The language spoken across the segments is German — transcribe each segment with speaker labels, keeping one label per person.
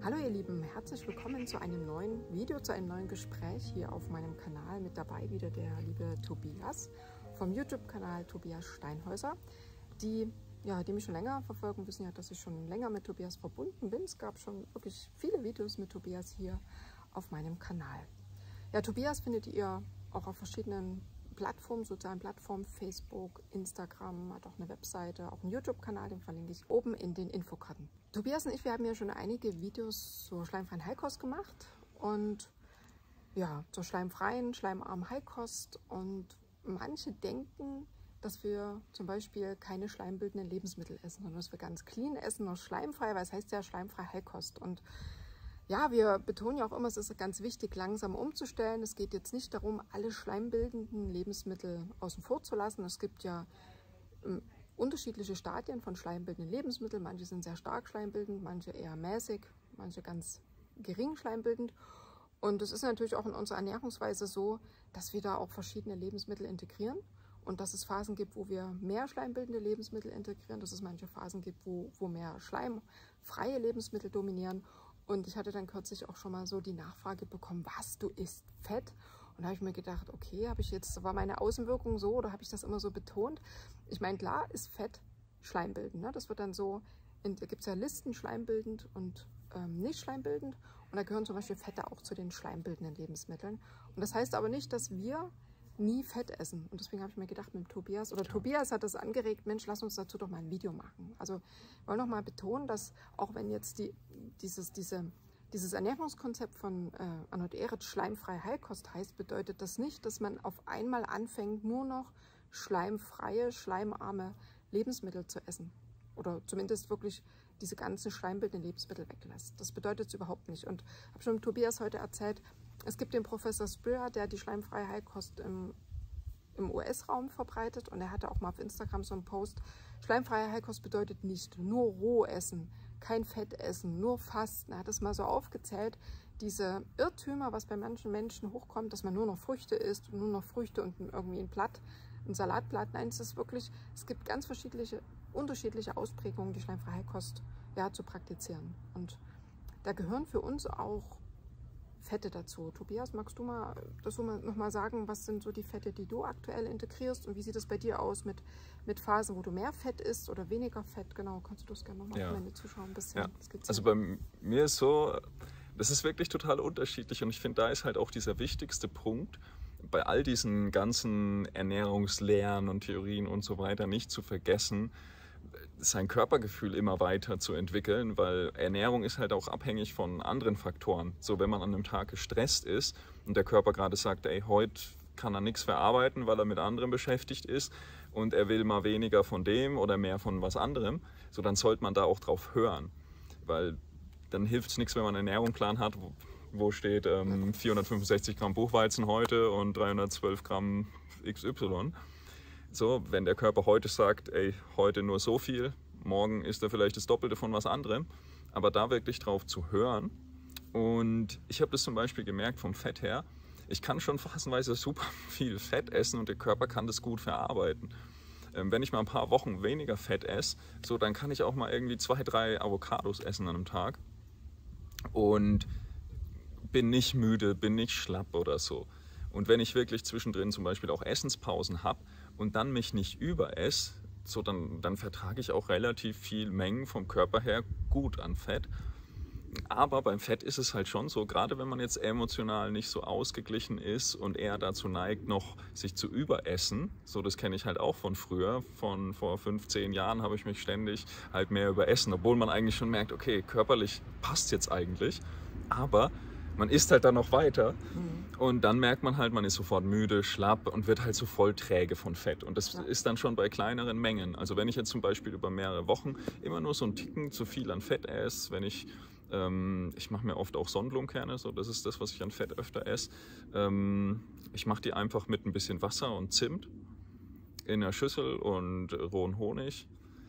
Speaker 1: Hallo ihr Lieben, herzlich willkommen zu einem neuen Video, zu einem neuen Gespräch hier auf meinem Kanal. Mit dabei wieder der liebe Tobias vom YouTube-Kanal Tobias Steinhäuser. Die mich schon länger verfolgen, wissen ja, dass ich schon länger mit Tobias verbunden bin. Es gab schon wirklich viele Videos mit Tobias hier auf meinem Kanal. Ja, Tobias findet ihr auch auf verschiedenen Plattformen, sozialen Plattformen, Facebook, Instagram, hat auch eine Webseite, auch einen YouTube-Kanal, den verlinke ich oben in den Infokarten. Tobias und ich, wir haben ja schon einige Videos zur schleimfreien Heilkost gemacht und ja, zur schleimfreien, schleimarmen Heilkost, und manche denken, dass wir zum Beispiel keine schleimbildenden Lebensmittel essen, sondern dass wir ganz clean essen, noch schleimfrei, weil es heißt ja schleimfreie Heilkost. Und ja, wir betonen ja auch immer, es ist ganz wichtig, langsam umzustellen. Es geht jetzt nicht darum, alle schleimbildenden Lebensmittel außen vor zu lassen. Es gibt ja unterschiedliche Stadien von schleimbildenden Lebensmitteln. Manche sind sehr stark schleimbildend, manche eher mäßig, manche ganz gering schleimbildend. Und es ist natürlich auch in unserer Ernährungsweise so, dass wir da auch verschiedene Lebensmittel integrieren und dass es Phasen gibt, wo wir mehr schleimbildende Lebensmittel integrieren, dass es manche Phasen gibt, wo mehr schleimfreie Lebensmittel dominieren. Und ich hatte dann kürzlich auch schon mal so die Nachfrage bekommen, was, du isst Fett? Und da habe ich mir gedacht, okay, war meine Außenwirkung so oder habe ich das immer so betont? Ich meine, klar ist Fett schleimbildend, ne? Das wird dann so, da gibt es ja Listen, schleimbildend und nicht schleimbildend. Und da gehören zum Beispiel Fette auch zu den schleimbildenden Lebensmitteln. Und das heißt aber nicht, dass wir nie Fett essen. Und deswegen habe ich mir gedacht, mit Tobias, oder Tobias hat das angeregt, Mensch, lass uns dazu doch mal ein Video machen. Also ich wollte noch mal betonen, dass auch wenn jetzt dieses Ernährungskonzept von Arnold Ehret schleimfreie Heilkost heißt, bedeutet das nicht, dass man auf einmal anfängt, nur noch schleimfreie, schleimarme Lebensmittel zu essen. Oder zumindest wirklich diese ganzen schleimbildenden Lebensmittel weglässt. Das bedeutet es überhaupt nicht. Und ich habe schon mit Tobias heute erzählt, es gibt den Professor Spira, der die schleimfreie Heilkost im US-Raum verbreitet, und er hatte auch mal auf Instagram so einen Post: Schleimfreie Heilkost bedeutet nicht nur roh essen, kein Fett essen, nur Fasten. Er hat das mal so aufgezählt, diese Irrtümer, was bei manchen Menschen hochkommt, dass man nur noch Früchte isst und nur noch Früchte und irgendwie ein Salatblatt. Nein, es gibt ganz unterschiedliche Ausprägungen, die schleimfreie Heilkost zu praktizieren. Und da gehören für uns auch Fette dazu. Tobias, magst du mal noch mal sagen, was sind so die Fette, die du aktuell integrierst, und wie sieht es bei dir aus mit Phasen, wo du mehr Fett isst oder weniger Fett? Genau, kannst du das gerne nochmal für meine Zuschauer ein bisschen skizzieren?
Speaker 2: Also bei mir ist so, das ist wirklich total unterschiedlich, und ich finde, da ist halt auch dieser wichtigste Punkt, bei all diesen ganzen Ernährungslehren und Theorien und so weiter nicht zu vergessen, sein Körpergefühl immer weiter zu entwickeln, weil Ernährung ist halt auch abhängig von anderen Faktoren. So, wenn man an einem Tag gestresst ist und der Körper gerade sagt, ey, heute kann er nichts verarbeiten, weil er mit anderem beschäftigt ist und er will mal weniger von dem oder mehr von was anderem, so, dann sollte man da auch drauf hören, weil dann hilft es nichts, wenn man einen Ernährungsplan hat, wo steht 465 Gramm Buchweizen heute und 312 Gramm XY. So, wenn der Körper heute sagt, ey, heute nur so viel, morgen ist er vielleicht das Doppelte von was anderem, aber da wirklich drauf zu hören. Und ich habe das zum Beispiel gemerkt vom Fett her, ich kann schon phasenweise super viel Fett essen und der Körper kann das gut verarbeiten. Wenn ich mal ein paar Wochen weniger Fett esse, so, dann kann ich auch mal irgendwie 2, 3 Avocados essen an einem Tag und bin nicht müde, bin nicht schlapp oder so. Und wenn ich wirklich zwischendrin zum Beispiel auch Essenspausen habe und dann mich nicht überesse, so, dann vertrage ich auch relativ viel Mengen vom Körper her gut an Fett. Aber beim Fett ist es halt schon so, gerade wenn man jetzt emotional nicht so ausgeglichen ist und eher dazu neigt, noch sich zu überessen, so, das kenne ich halt auch von früher, von vor 15 Jahren habe ich mich ständig halt mehr überessen, obwohl man eigentlich schon merkt, okay, körperlich passt jetzt eigentlich, aber man isst halt dann noch weiter und dann merkt man halt, man ist sofort müde, schlapp und wird halt so voll träge von Fett. Und das ist dann schon bei kleineren Mengen. Also wenn ich jetzt zum Beispiel über mehrere Wochen immer nur so einen Ticken zu viel an Fett esse, wenn ich mache mir oft auch Sonnenblumenkerne, so, das ist das, was ich an Fett öfter esse. Ich mache die einfach mit ein bisschen Wasser und Zimt in einer Schüssel und rohen Honig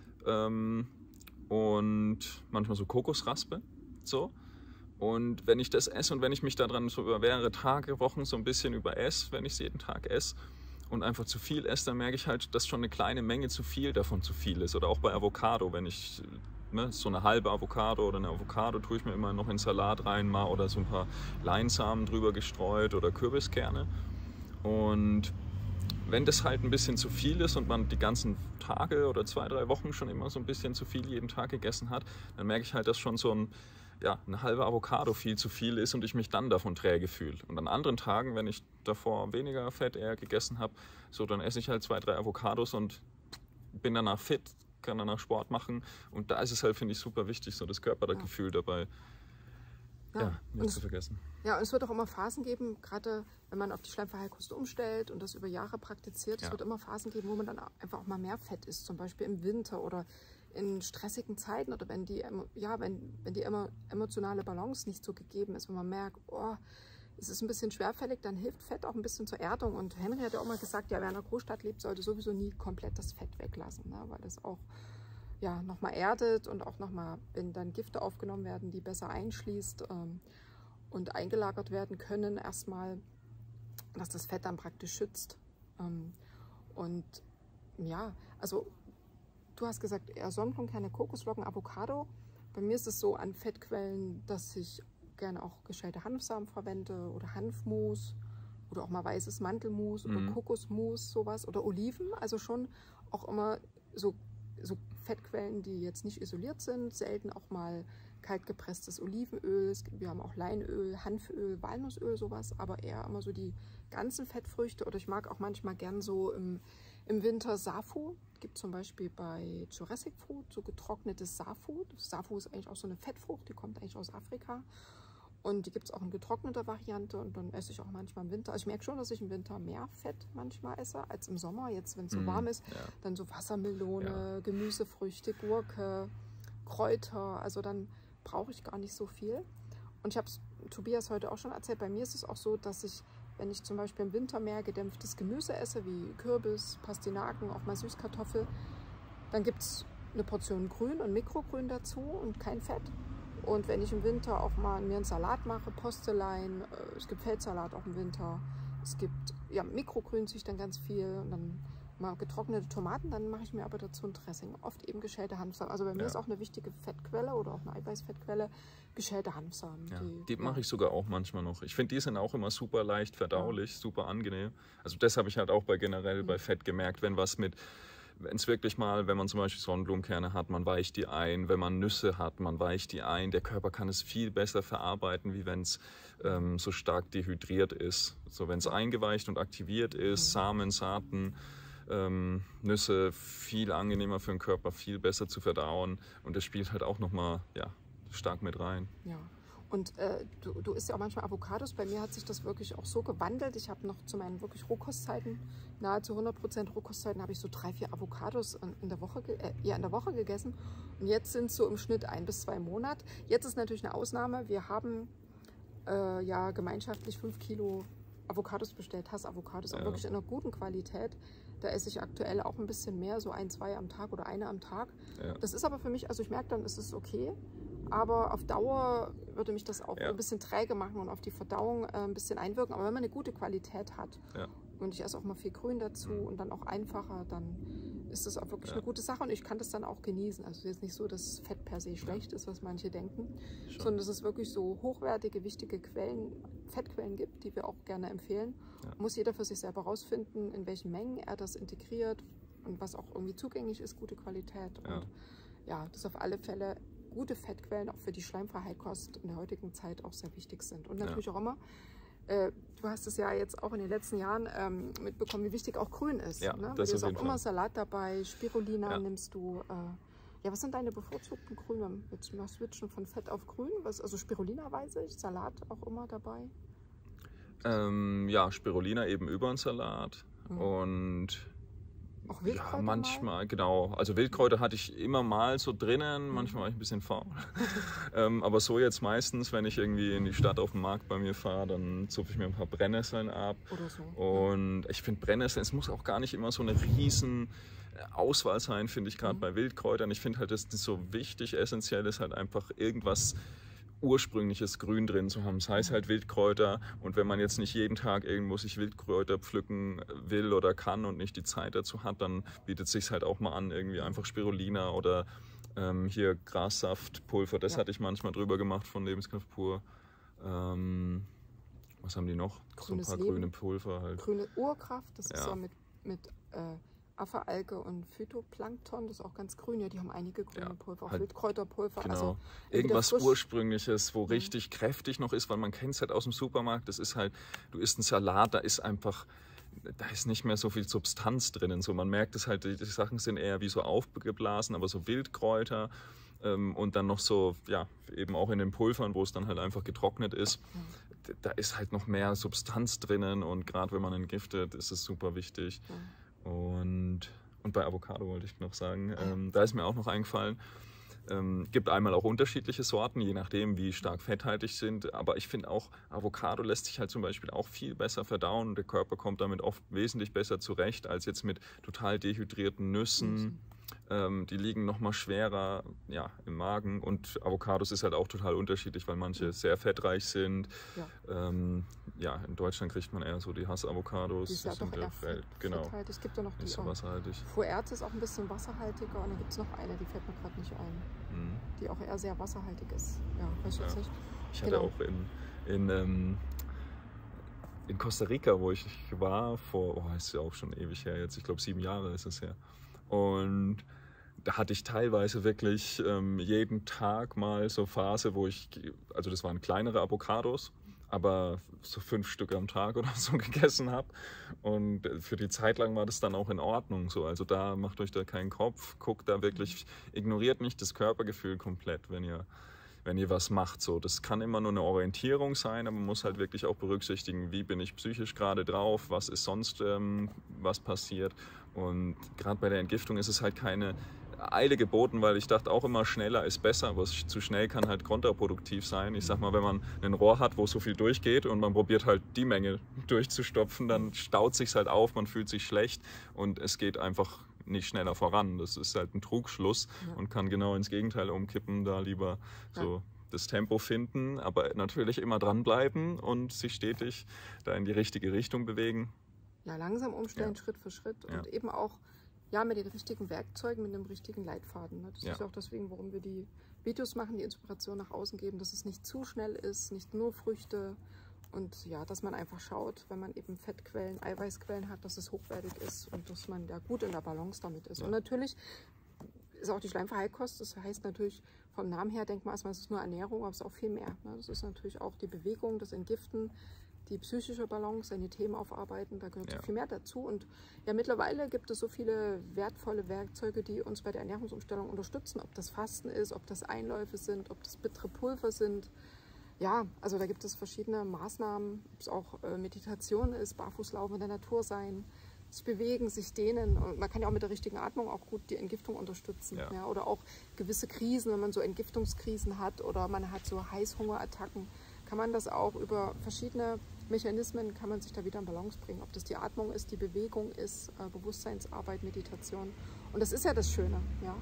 Speaker 2: und manchmal so Kokosraspe, so. Und wenn ich das esse und wenn ich mich daran so über mehrere Tage, Wochen so ein bisschen überesse, wenn ich es jeden Tag esse und einfach zu viel esse, dann merke ich halt, dass schon eine kleine Menge zu viel davon zu viel ist. Oder auch bei Avocado, wenn ich ne, so eine halbe Avocado oder eine Avocado tue ich mir immer noch in Salat rein, mal oder so ein paar Leinsamen drüber gestreut oder Kürbiskerne. Und wenn das halt ein bisschen zu viel ist und man die ganzen Tage oder 2, 3 Wochen schon immer so ein bisschen zu viel jeden Tag gegessen hat, dann merke ich halt, dass schon so eine halbe Avocado viel zu viel ist und ich mich dann davon träge fühle. Und an anderen Tagen, wenn ich davor weniger Fett eher gegessen habe, so dann esse ich halt 2, 3 Avocados und bin danach fit, kann danach Sport machen. Und da ist es halt, finde ich, super wichtig, so das Körpergefühl dabei nicht zu vergessen.
Speaker 1: Ja, und es wird auch immer Phasen geben, gerade wenn man auf die Schleimverheilkost umstellt und das über Jahre praktiziert, es wird immer Phasen geben, wo man dann einfach auch mal mehr Fett isst, zum Beispiel im Winter oder in stressigen Zeiten oder wenn die emotionale Balance nicht so gegeben ist, wenn man merkt, oh, es ist ein bisschen schwerfällig, dann hilft Fett auch ein bisschen zur Erdung. Und Henry hat ja auch mal gesagt, ja, wer in einer Großstadt lebt, sollte sowieso nie komplett das Fett weglassen, ne? Weil es auch nochmal erdet und auch nochmal, wenn dann Gifte aufgenommen werden, die besser einschließt und eingelagert werden können, erstmal, dass das Fett dann praktisch schützt. Und ja, also du hast gesagt, eher Sonnenblumenkerne, Kokosflocken, Avocado. Bei mir ist es so an Fettquellen, dass ich gerne auch geschälte Hanfsamen verwende oder Hanfmus oder auch mal weißes Mandelmus oder Kokosmus, sowas oder Oliven. Also schon auch immer so Fettquellen, die jetzt nicht isoliert sind, selten auch mal kaltgepresstes Olivenöl, wir haben auch Leinöl, Hanföl, Walnussöl, sowas, aber eher immer so die ganzen Fettfrüchte oder ich mag auch manchmal gern so im Winter Safu, gibt zum Beispiel bei Jurassic Food so getrocknetes Safu. Safu ist eigentlich auch so eine Fettfrucht, die kommt eigentlich aus Afrika. Und die gibt es auch in getrockneter Variante und dann esse ich auch manchmal im Winter. Also ich merke schon, dass ich im Winter mehr Fett manchmal esse als im Sommer. Jetzt, wenn es so warm ist, dann so Wassermelone, Gemüsefrüchte, Gurke, Kräuter. Also dann brauche ich gar nicht so viel. Und ich habe es Tobias heute auch schon erzählt, bei mir ist es auch so, dass ich, wenn ich zum Beispiel im Winter mehr gedämpftes Gemüse esse, wie Kürbis, Pastinaken, auch mal Süßkartoffel, dann gibt es eine Portion Grün und Mikrogrün dazu und kein Fett. Und wenn ich im Winter auch mal mir einen Salat mache, Postelein, es gibt Feldsalat auch im Winter, es gibt Mikrogrün ziehe ich dann ganz viel und dann mal getrocknete Tomaten, dann mache ich mir aber dazu ein Dressing. Oft eben geschälte Hanfsamen. Also bei mir ist auch eine wichtige Fettquelle oder auch eine Eiweißfettquelle geschälte Hanfsamen.
Speaker 2: Ja, die mache ich sogar auch manchmal noch. Ich finde, die sind auch immer super leicht verdaulich, super angenehm. Also das habe ich halt auch generell bei Fett gemerkt, wenn es wirklich mal, wenn man zum Beispiel Sonnenblumenkerne hat, man weicht die ein. Wenn man Nüsse hat, man weicht die ein. Der Körper kann es viel besser verarbeiten, wie wenn es so stark dehydriert ist. So, wenn es eingeweicht und aktiviert ist, Samen, Saaten, Nüsse, viel angenehmer für den Körper, viel besser zu verdauen. Und das spielt halt auch nochmal stark mit rein.
Speaker 1: Ja. Und du isst ja auch manchmal Avocados. Bei mir hat sich das wirklich auch so gewandelt. Ich habe noch zu meinen wirklich Rohkostzeiten, nahezu 100% Rohkostzeiten, habe ich so 3, 4 Avocados in der Woche gegessen. Und jetzt sind es so im Schnitt 1 bis 2 im Monat. Jetzt ist natürlich eine Ausnahme. Wir haben gemeinschaftlich 5 Kilo Avocados bestellt, Hass-Avocados, auch wirklich in einer guten Qualität. Da esse ich aktuell auch ein bisschen mehr, so 1, 2 am Tag oder eine am Tag. Ja. Das ist aber für mich, also ich merke dann, ist es okay. Aber auf Dauer würde mich das auch ein bisschen träge machen und auf die Verdauung ein bisschen einwirken. Aber wenn man eine gute Qualität hat und ich esse auch mal viel Grün dazu und dann auch einfacher, dann ist das auch wirklich eine gute Sache und ich kann das dann auch genießen. Also es ist jetzt nicht so, dass Fett per se schlecht ist, was manche denken, sondern dass es wirklich so hochwertige, wichtige Fettquellen gibt, die wir auch gerne empfehlen. Muss jeder für sich selber rausfinden, in welchen Mengen er das integriert und was auch irgendwie zugänglich ist, gute Qualität. Und das ist auf alle Fälle gute Fettquellen auch für die Schleimverheilkost in der heutigen Zeit auch sehr wichtig sind. Und natürlich auch immer, du hast es ja jetzt auch in den letzten Jahren mitbekommen, wie wichtig auch Grün ist.
Speaker 2: Ja,
Speaker 1: ne?
Speaker 2: das
Speaker 1: ist
Speaker 2: auf
Speaker 1: auch
Speaker 2: jeden
Speaker 1: immer
Speaker 2: Fall.
Speaker 1: Salat dabei, Spirulina nimmst du. Was sind deine bevorzugten Grüne? Jetzt mal switchen von Fett auf Grün. Also Spirulina weiß ich, Salat auch immer dabei.
Speaker 2: Spirulina eben über den Salat und
Speaker 1: auch Wildkräuter
Speaker 2: manchmal, genau. Also Wildkräuter hatte ich immer mal so drinnen, manchmal war ich ein bisschen faul. Aber so jetzt meistens, wenn ich irgendwie in die Stadt auf den Markt bei mir fahre, dann zupfe ich mir ein paar Brennnesseln ab.
Speaker 1: Oder so.
Speaker 2: Und ich finde Brennnesseln, es muss auch gar nicht immer so eine riesen Auswahl sein, finde ich gerade bei Wildkräutern. Ich finde halt, das ist so wichtig, essentiell ist halt einfach irgendwas ursprüngliches Grün drin zu haben. Das heißt halt Wildkräuter und wenn man jetzt nicht jeden Tag irgendwo sich Wildkräuter pflücken will oder kann und nicht die Zeit dazu hat, dann bietet es sich halt auch mal an, irgendwie einfach Spirulina oder Hier Grassaftpulver, das
Speaker 1: Ja.
Speaker 2: hatte ich manchmal drüber gemacht von Lebenskraft pur. Was haben die noch?
Speaker 1: Grünes
Speaker 2: So ein paar
Speaker 1: Leben.
Speaker 2: grüne Pulver halt.
Speaker 1: Grüne Urkraft, das ist
Speaker 2: Ja.
Speaker 1: ja mit Afferalge und Phytoplankton, das ist auch ganz grün. Ja, die haben einige grüne
Speaker 2: Ja,
Speaker 1: Pulver, auch
Speaker 2: halt,
Speaker 1: Wildkräuterpulver.
Speaker 2: Genau.
Speaker 1: Also
Speaker 2: Irgendwas
Speaker 1: frisch.
Speaker 2: Ursprüngliches, wo richtig kräftig noch ist, weil man kennt es halt aus dem Supermarkt. Das ist halt, du isst einen Salat, da ist einfach, da ist nicht mehr so viel Substanz drinnen. So, man merkt es halt, die Sachen sind eher wie so aufgeblasen, aber so Wildkräuter und dann noch so, ja, eben auch in den Pulvern, wo es dann halt einfach getrocknet ist. Da ist halt noch mehr Substanz drinnen und gerade wenn man entgiftet, ist es super wichtig. Und bei Avocado wollte ich noch sagen, da ist mir auch noch eingefallen, gibt einmal auch unterschiedliche Sorten, je nachdem wie stark fetthaltig sind, aber ich finde auch, Avocado lässt sich halt zum Beispiel auch viel besser verdauen. Der Körper kommt damit oft wesentlich besser zurecht als jetzt mit total dehydrierten Nüssen. Die liegen nochmal schwerer, ja, im Magen, und Avocados ist halt auch total unterschiedlich, weil manche sehr fettreich sind. Ja, in Deutschland kriegt man eher so die Hass-Avocados.
Speaker 1: Die ist ja doch eher
Speaker 2: genau.
Speaker 1: fetthaltig. Es gibt ja noch die
Speaker 2: Ist wasserhaltig.
Speaker 1: Fuerte ist auch ein bisschen wasserhaltiger, und dann gibt es noch eine, die fällt mir gerade nicht ein, die auch eher sehr wasserhaltig ist. Ja, weiß ich jetzt nicht.
Speaker 2: Ich hatte auch in Costa Rica, wo ich war, ist ja auch schon ewig her jetzt, ich glaube 7 Jahre ist es her. Und da hatte ich teilweise wirklich jeden Tag mal so Phase, also das waren kleinere Avocados, aber so 5 Stück am Tag oder so gegessen habe. Und für die Zeit lang war das dann auch in Ordnung so. Also da macht euch da keinen Kopf, guckt da wirklich, ignoriert nicht das Körpergefühl komplett, wenn ihr was macht. So, das kann immer nur eine Orientierung sein, aber man muss halt wirklich auch berücksichtigen, wie bin ich psychisch gerade drauf, was ist sonst was passiert. Und gerade bei der Entgiftung ist es halt keine Eile geboten, weil ich dachte auch immer, schneller ist besser, aber zu schnell kann halt kontraproduktiv sein. Ich sag mal, wenn man ein Rohr hat, wo so viel durchgeht und man probiert halt die Menge durchzustopfen, dann staut sich's halt auf, man fühlt sich schlecht und es geht einfach nicht schneller voran. Das ist halt ein Trugschluss und kann genau ins Gegenteil umkippen, da lieber so das Tempo finden, aber natürlich immer dranbleiben und sich stetig da in die richtige Richtung bewegen.
Speaker 1: Ja, langsam umstellen, Schritt für Schritt, und eben auch mit den richtigen Werkzeugen, mit dem richtigen Leitfaden. Ne? Das ist auch deswegen, warum wir die Videos machen, die Inspiration nach außen geben, dass es nicht zu schnell ist, nicht nur Früchte, und ja, dass man einfach schaut, wenn man eben Fettquellen, Eiweißquellen hat, dass es hochwertig ist und dass man da gut in der Balance damit ist. Und natürlich ist auch die Schleimverheilkost, das heißt natürlich vom Namen her, denkt man erstmal, es ist nur Ernährung, aber es ist auch viel mehr. Ne? Das ist natürlich auch die Bewegung, das Entgiften, die psychische Balance, seine Themen aufarbeiten, da gehört so viel mehr dazu. Und ja, mittlerweile gibt es so viele wertvolle Werkzeuge, die uns bei der Ernährungsumstellung unterstützen, ob das Fasten ist, ob das Einläufe sind, ob das bittere Pulver sind. Ja, also da gibt es verschiedene Maßnahmen, ob es auch Meditation ist, Barfußlaufen in der Natur sein, sich bewegen, sich dehnen. Und man kann ja auch mit der richtigen Atmung auch gut die Entgiftung unterstützen. Ja, oder auch gewisse Krisen, wenn man so Entgiftungskrisen hat oder man hat so Heißhungerattacken, kann man das auch über verschiedene Mechanismen, kann man sich da wieder in Balance bringen. Ob das die Atmung ist, die Bewegung ist, Bewusstseinsarbeit, Meditation. Und das ist ja das Schöne, ja,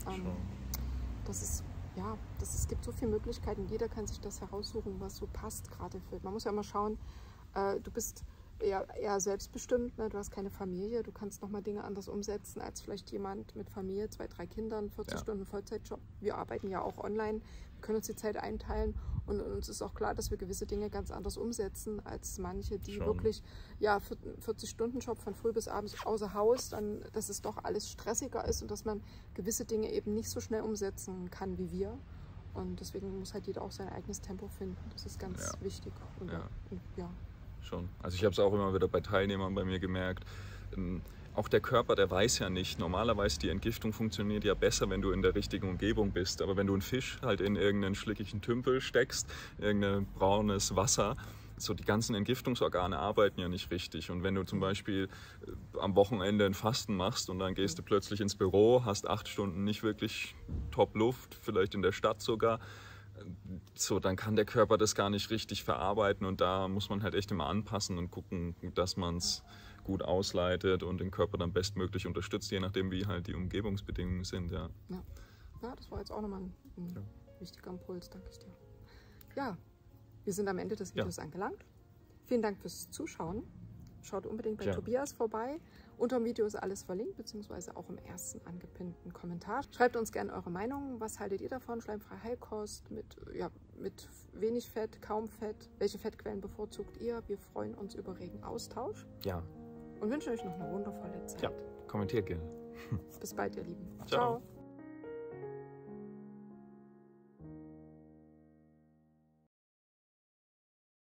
Speaker 1: es gibt so viele Möglichkeiten. Jeder kann sich das heraussuchen, was so passt gerade für. Man muss ja immer schauen, du bist eher selbstbestimmt, ne? Du hast keine Familie, du kannst nochmal Dinge anders umsetzen als vielleicht jemand mit Familie, 2, 3 Kindern, 40 Stunden Vollzeitjob. Wir arbeiten ja auch online, wir können uns die Zeit einteilen, und uns ist auch klar, dass wir gewisse Dinge ganz anders umsetzen als manche, die wirklich 40-Stunden-Job von früh bis abends außer Haus, dann, dass es doch alles stressiger ist und dass man gewisse Dinge eben nicht so schnell umsetzen kann wie wir. Und deswegen muss halt jeder auch sein eigenes Tempo finden. Das ist ganz wichtig. Und
Speaker 2: schon. Also ich habe es auch immer wieder bei Teilnehmern bei mir gemerkt. Auch der Körper, der weiß ja nicht. Normalerweise die Entgiftung funktioniert ja besser, wenn du in der richtigen Umgebung bist. Aber wenn du einen Fisch halt in irgendeinen schlickigen Tümpel steckst, irgendein braunes Wasser, so die ganzen Entgiftungsorgane arbeiten ja nicht richtig. Und wenn du zum Beispiel am Wochenende ein Fasten machst und dann gehst du plötzlich ins Büro, hast 8 Stunden nicht wirklich Top-Luft, vielleicht in der Stadt sogar, so, dann kann der Körper das gar nicht richtig verarbeiten, und da muss man halt echt immer anpassen und gucken, dass man es gut ausleitet und den Körper dann bestmöglich unterstützt, je nachdem wie halt die Umgebungsbedingungen sind. Ja,
Speaker 1: das war jetzt auch nochmal ein wichtiger Impuls, danke ich dir. Ja, wir sind am Ende des Videos angelangt. Vielen Dank fürs Zuschauen. Schaut unbedingt bei Tobias vorbei Unter dem Video ist alles verlinkt, beziehungsweise auch im ersten angepinnten Kommentar. Schreibt uns gerne eure Meinung. Was haltet ihr davon? Schleimfreie Heilkost mit wenig Fett, kaum Fett. Welche Fettquellen bevorzugt ihr? Wir freuen uns über regen Austausch.
Speaker 2: Ja.
Speaker 1: Und wünschen euch noch eine wundervolle Zeit.
Speaker 2: Ja, kommentiert gerne.
Speaker 1: Bis bald, ihr Lieben.
Speaker 2: Ciao.
Speaker 1: Ciao.